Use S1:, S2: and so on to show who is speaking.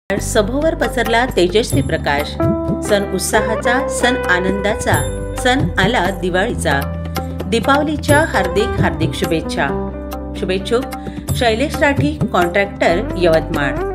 S1: सभोवर पसरला तेजस्वी प्रकाश। सण उत्साहाचा, सण आनंदाचा, सण आला दिवाळीचा। दीपावलीच्या हार्दिक शुभेच्छा। शुभेच्छुक शैलेश राठी, कॉन्ट्रॅक्टर, यवतमाळ।